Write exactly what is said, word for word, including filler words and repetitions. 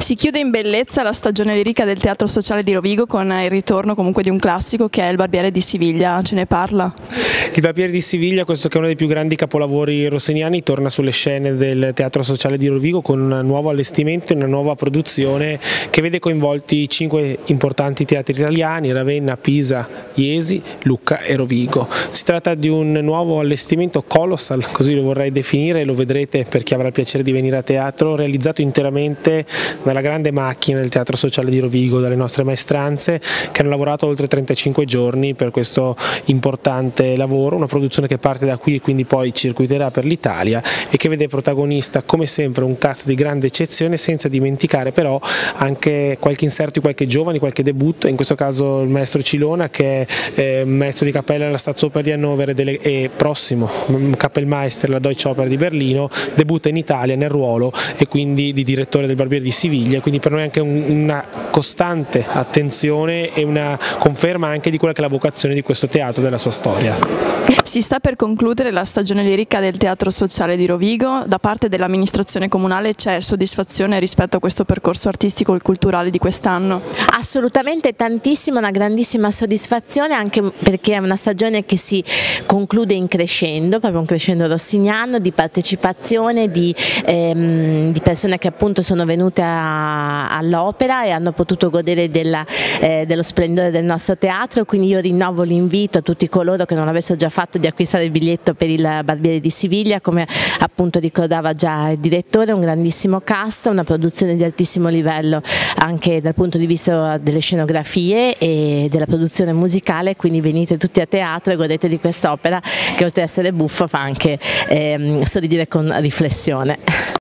Si chiude in bellezza la stagione lirica del Teatro Sociale di Rovigo con il ritorno comunque di un classico che è Il Barbiere di Siviglia, ce ne parla? Il Barbiere di Siviglia, questo che è uno dei più grandi capolavori rossiniani, torna sulle scene del Teatro Sociale di Rovigo con un nuovo allestimento e una nuova produzione che vede coinvolti cinque importanti teatri italiani: Ravenna, Pisa, Iesi, Lucca e Rovigo. Si tratta di un nuovo allestimento colossal, così lo vorrei definire, e lo vedrete per chi avrà il piacere di venire a teatro, realizzato interamente dalla grande macchina del Teatro Sociale di Rovigo, dalle nostre maestranze che hanno lavorato oltre trentacinque giorni per questo importante lavoro, una produzione che parte da qui e quindi poi circuiterà per l'Italia e che vede protagonista come sempre un cast di grande eccezione, senza dimenticare però anche qualche inserto di qualche giovane, qualche debutto, in questo caso il maestro Cilona, che è eh, maestro di cappella alla Staatsoper di Hannover e, e prossimo Kapellmeister alla Deutsche Oper di Berlino, debutta in Italia nel ruolo e quindi di direttore del Barbiere di Siviglia. Quindi per noi è anche un, una costante attenzione e una conferma anche di quella che è la vocazione di questo teatro, della sua storia. Si sta per concludere la stagione lirica del Teatro Sociale di Rovigo. Da parte dell'amministrazione comunale c'è soddisfazione rispetto a questo percorso artistico e culturale di quest'anno? Assolutamente tantissima, una grandissima soddisfazione, anche perché è una stagione che si conclude in crescendo, proprio un crescendo rossiniano di partecipazione, di, ehm, di persone che appunto sono venute all'opera e hanno potuto godere della, eh, dello splendore del nostro teatro. Quindi io rinnovo l'invito a tutti coloro che non l'avessero già fatto di acquistare il biglietto per il Barbiere di Siviglia. Come appunto ricordava già il direttore, un grandissimo cast, una produzione di altissimo livello anche dal punto di vista delle scenografie e della produzione musicale, quindi venite tutti a teatro e godete di quest'opera che oltre ad essere buffa fa anche ehm, sorridere con riflessione.